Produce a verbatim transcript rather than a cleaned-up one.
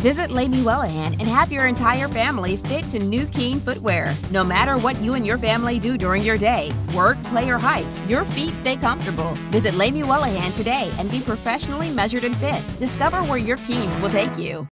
Visit Lamey Wellehan and have your entire family fit to new Keen footwear. No matter what you and your family do during your day, work, play, or hike, your feet stay comfortable. Visit Lamey Wellehan today and be professionally measured and fit. Discover where your Keens will take you.